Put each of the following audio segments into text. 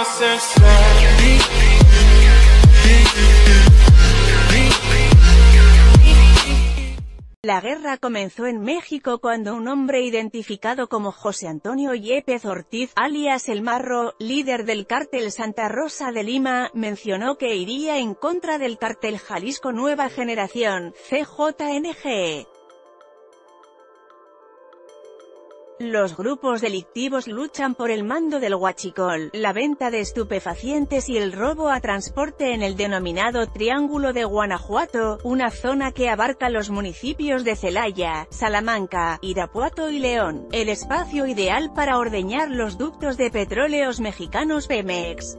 La guerra comenzó en México cuando un hombre identificado como José Antonio Yepes Ortiz, alias El Marro, líder del cártel Santa Rosa de Lima, mencionó que iría en contra del cártel Jalisco Nueva Generación, CJNG. Los grupos delictivos luchan por el mando del huachicol, la venta de estupefacientes y el robo a transporte en el denominado Triángulo de Guanajuato, una zona que abarca los municipios de Celaya, Salamanca, Irapuato y León, el espacio ideal para ordeñar los ductos de petróleos mexicanos Pemex.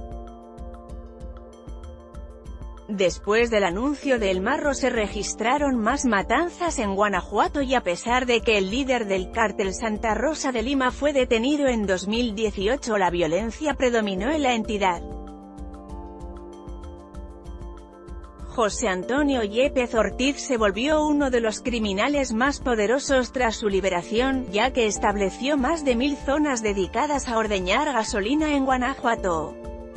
Después del anuncio de El Marro se registraron más matanzas en Guanajuato y a pesar de que el líder del cártel Santa Rosa de Lima fue detenido en 2018, la violencia predominó en la entidad. José Antonio Yepes Ortiz se volvió uno de los criminales más poderosos tras su liberación, ya que estableció más de 1000 zonas dedicadas a ordeñar gasolina en Guanajuato.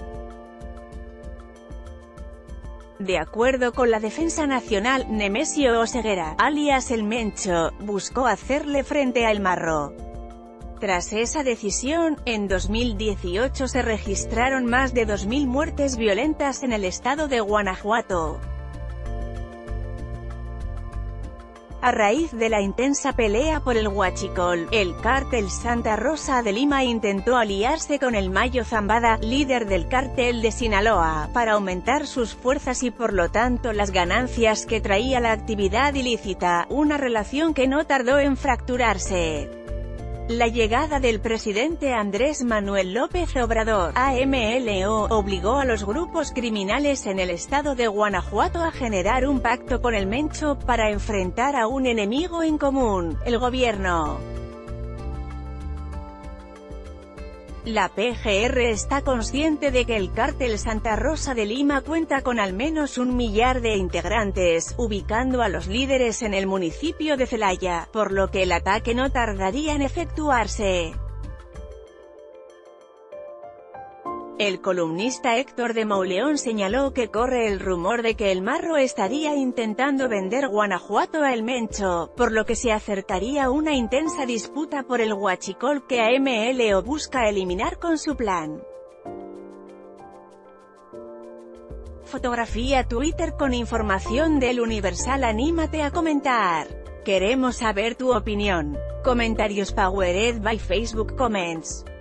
De acuerdo con la Defensa Nacional, Nemesio Oseguera, alias El Mencho, buscó hacerle frente a El Marro. Tras esa decisión, en 2018 se registraron más de 2000 muertes violentas en el estado de Guanajuato. A raíz de la intensa pelea por el huachicol, el cártel Santa Rosa de Lima intentó aliarse con el Mayo Zambada, líder del cártel de Sinaloa, para aumentar sus fuerzas y por lo tanto las ganancias que traía la actividad ilícita, una relación que no tardó en fracturarse. La llegada del presidente Andrés Manuel López Obrador, AMLO, obligó a los grupos criminales en el estado de Guanajuato a generar un pacto con el Mencho, para enfrentar a un enemigo en común, el gobierno. La PGR está consciente de que el cártel Santa Rosa de Lima cuenta con al menos 1 millar de integrantes, ubicando a los líderes en el municipio de Celaya, por lo que el ataque no tardaría en efectuarse. El columnista Héctor de Mauleón señaló que corre el rumor de que El Marro estaría intentando vender Guanajuato a El Mencho, por lo que se acercaría una intensa disputa por el huachicol que AMLO busca eliminar con su plan. Fotografía Twitter con información del Universal. Anímate a comentar. Queremos saber tu opinión. Comentarios powered by Facebook Comments.